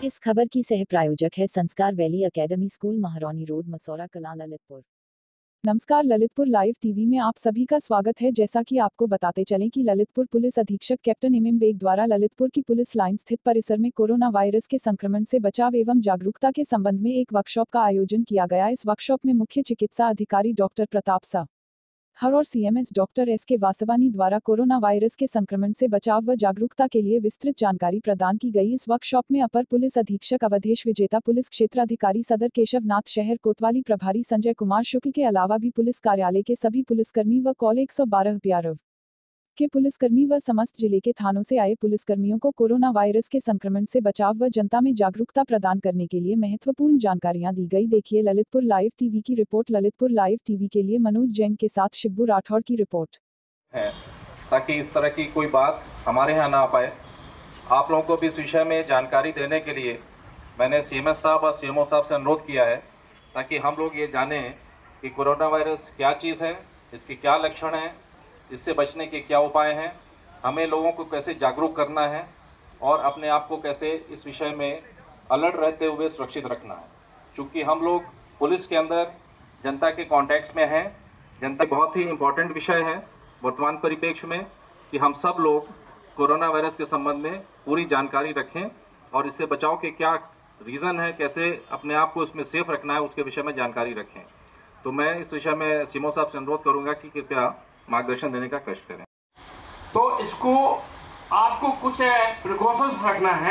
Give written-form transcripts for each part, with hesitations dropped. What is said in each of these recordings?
इस खबर की सह प्रायोजक है Sanskar valley academy school, Mahrauni road, Masaura Kalan, Lalitpur. नमस्कार, ललितपुर लाइव टीवी में आप सभी का स्वागत है। जैसा कि आपको बताते चलें कि ललितपुर पुलिस अधीक्षक कैप्टन इमिम बेग द्वारा ललितपुर की पुलिस लाइन स्थित परिसर में कोरोना वायरस के संक्रमण से बचाव एवं जागरूकता के संबंध में एक वर्कशॉप का आयोजन किया गया। इस वर्कशॉप में मुख्य चिकित्सा अधिकारी डॉक्टर प्रताप सा हर और सीएमएस डॉक्टर एस.के. वासवानी द्वारा कोरोना वायरस के संक्रमण से बचाव व जागरूकता के लिए विस्तृत जानकारी प्रदान की गई। इस वर्कशॉप में अपर पुलिस अधीक्षक अवधेश विजेता, पुलिस क्षेत्राधिकारी सदर केशव नाथ, शहर कोतवाली प्रभारी संजय कुमार शुक्ल के अलावा भी पुलिस कार्यालय के सभी पुलिसकर्मी व कॉल 112 BRV के पुलिसकर्मी व समस्त जिले के थानों से आए पुलिसकर्मियों को कोरोना वायरस के संक्रमण से बचाव व जनता में जागरूकता प्रदान करने के लिए महत्वपूर्ण जानकारियां दी गई। देखिए ललितपुर लाइव टीवी की रिपोर्ट। ललितपुर लाइव टीवी के लिए मनोज जैन के साथ शिब्बू राठौड़ की रिपोर्ट है, ताकि इस तरह की कोई बात हमारे यहाँ ना आ पाए। आप लोगों को भी इस विषय में जानकारी देने के लिए मैंने सीएमएस साहब और सीएमओ साहब से अनुरोध किया है, ताकि हम लोग ये जानें कि कोरोना वायरस क्या चीज़ है, इसके क्या लक्षण हैं, इससे बचने के क्या उपाय हैं, हमें लोगों को कैसे जागरूक करना है और अपने आप को कैसे इस विषय में अलर्ट रहते हुए सुरक्षित रखना है। क्योंकि हम लोग पुलिस के अंदर जनता के कॉन्टैक्ट्स में हैं। जनता बहुत ही इम्पोर्टेंट विषय है वर्तमान परिप्रेक्ष्य में कि हम सब लोग कोरोना वायरस के संबंध में पूरी जानकारी रखें और इससे बचाव के क्या रीज़न है, कैसे अपने आप को इसमें सेफ रखना है, उसके विषय में जानकारी रखें। तो मैं इस विषय में सीएमओ साहब से अनुरोध करूँगा कि कृपया मार्गदर्शन देने का कष्ट करें। तो इसको आपको कुछ प्रिकॉशंस रखना है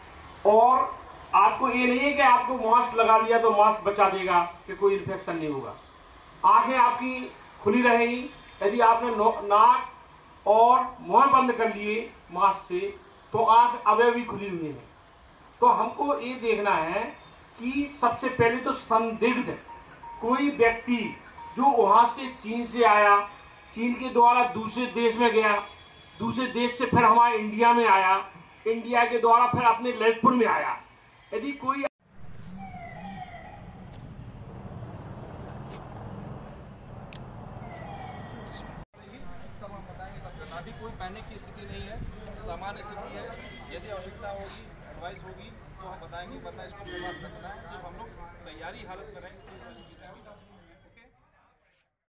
और आपको ये नहीं है कि आपको मास्क लगा लिया तो मास्क बचा देगा कि कोई इन्फेक्शन नहीं होगा। आंखें आपकी खुली रहेगी। यदि आपने नाक और मुंह बंद कर लिए मास्क से तो आंख अभी भी खुली हुई है। तो हमको ये देखना है कि सबसे पहले तो संदिग्ध कोई व्यक्ति जो वहाँ से चीन से आया, चीन के द्वारा दूसरे देश में गया, दूसरे देश से फिर हमारे इंडिया में आया, इंडिया के द्वारा फिर अपने ललितपुर में आया, यदि कोई कोई पहनने की स्थिति नहीं है, सामान्य स्थिति है। यदि आवश्यकता होगी, एडवाइस होगी तो हम बताएंगे, वरना इसको पास रखना है। सिर्फ हम लोग तैयारी हालत में रहें।